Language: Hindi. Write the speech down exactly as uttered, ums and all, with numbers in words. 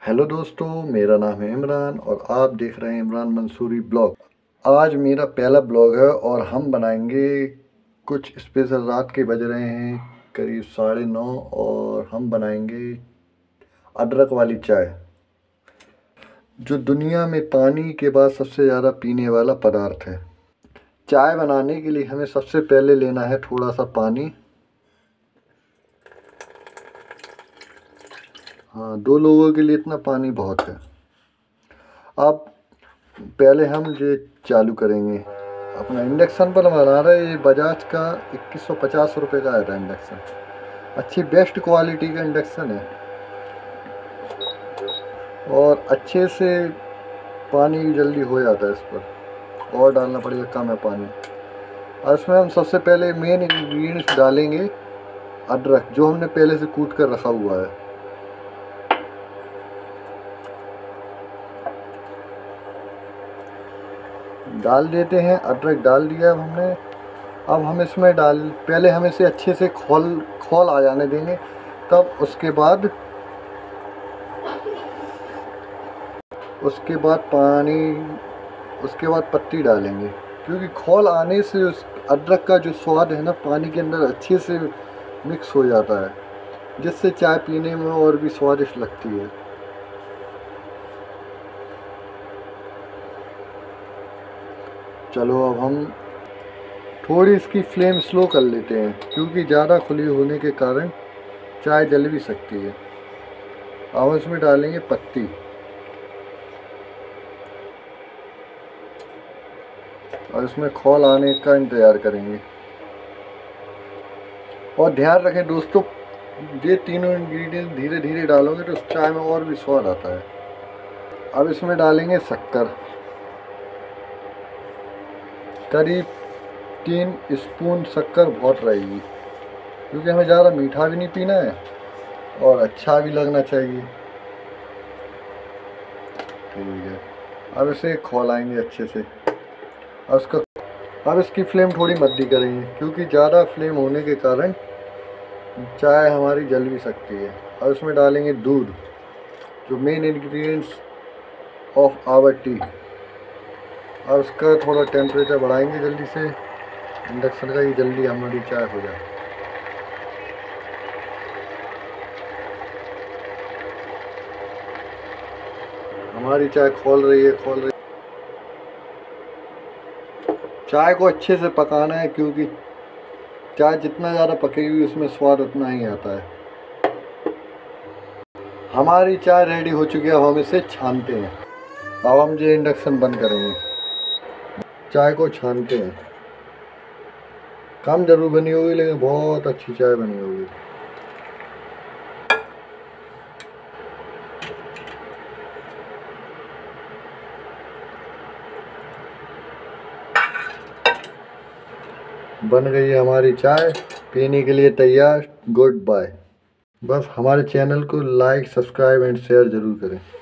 हेलो दोस्तों, मेरा नाम है इमरान और आप देख रहे हैं इमरान मंसूरी ब्लॉग। आज मेरा पहला ब्लॉग है और हम बनाएंगे कुछ स्पेशल। रात के बज रहे हैं करीब साढ़े नौ और हम बनाएंगे अदरक वाली चाय, जो दुनिया में पानी के बाद सबसे ज़्यादा पीने वाला पदार्थ है। चाय बनाने के लिए हमें सबसे पहले लेना है थोड़ा सा पानी। हाँ, दो लोगों के लिए इतना पानी बहुत है। अब पहले हम ये चालू करेंगे। अपना इंडक्शन पर बना रहे हैं। ये बजाज का इक्कीस सौ पचास रुपये का आया था इंडक्शन। अच्छी बेस्ट क्वालिटी का इंडक्शन है और अच्छे से पानी जल्दी हो जाता है। इस पर और डालना पड़ेगा, कम है पानी। और इसमें हम सबसे पहले मेन इंग्रेडिएंट्स डालेंगे अदरक, जो हमने पहले से कूट कर रखा हुआ है। डाल देते हैं। अदरक डाल दिया अब हमने। अब हम इसमें डाल पहले हम इसे अच्छे से खोल खोल आ जाने देंगे, तब उसके बाद उसके बाद पानी उसके बाद पत्ती डालेंगे, क्योंकि खोल आने से उस अदरक का जो स्वाद है ना, पानी के अंदर अच्छे से मिक्स हो जाता है, जिससे चाय पीने में और भी स्वादिष्ट लगती है। चलो अब हम थोड़ी इसकी फ्लेम स्लो कर लेते हैं, क्योंकि ज़्यादा खुली होने के कारण चाय जल भी सकती है। अब इसमें डालेंगे पत्ती और इसमें खौल आने का इंतज़ार करेंगे। और ध्यान रखें दोस्तों, ये तीनों इंग्रेडिएंट धीरे धीरे डालोगे तो उस चाय में और भी स्वाद आता है। अब इसमें डालेंगे शक्कर, करीब तीन स्पून शक्कर बहुत रहेगी, क्योंकि हमें ज़्यादा मीठा भी नहीं पीना है और अच्छा भी लगना चाहिए। ठीक है, अब इसे खौलाएंगे अच्छे से। अब इसका अब इसकी फ्लेम थोड़ी मद्दी करेंगे, क्योंकि ज़्यादा फ्लेम होने के कारण चाय हमारी जल भी सकती है। अब इसमें डालेंगे दूध, जो main ingredients of our tea. अब इसका थोड़ा टेम्परेचर बढ़ाएंगे जल्दी से इंडक्शन का, ये जल्दी हमारी चाय हो जाए। हमारी चाय खोल रही है खोल रही है चाय को अच्छे से पकाना है, क्योंकि चाय जितना ज़्यादा पकेगी उसमें स्वाद उतना ही आता है। हमारी चाय रेडी हो चुकी है। अब हम इसे छानते हैं। अब हम ये इंडक्शन बंद करेंगे, चाय को छानते हैं। कम जरूर बनी होगी, लेकिन बहुत अच्छी चाय बनी होगी। बन गई है हमारी चाय, पीने के लिए तैयार। Good bye. बस हमारे चैनल को लाइक, सब्सक्राइब एंड शेयर ज़रूर करें।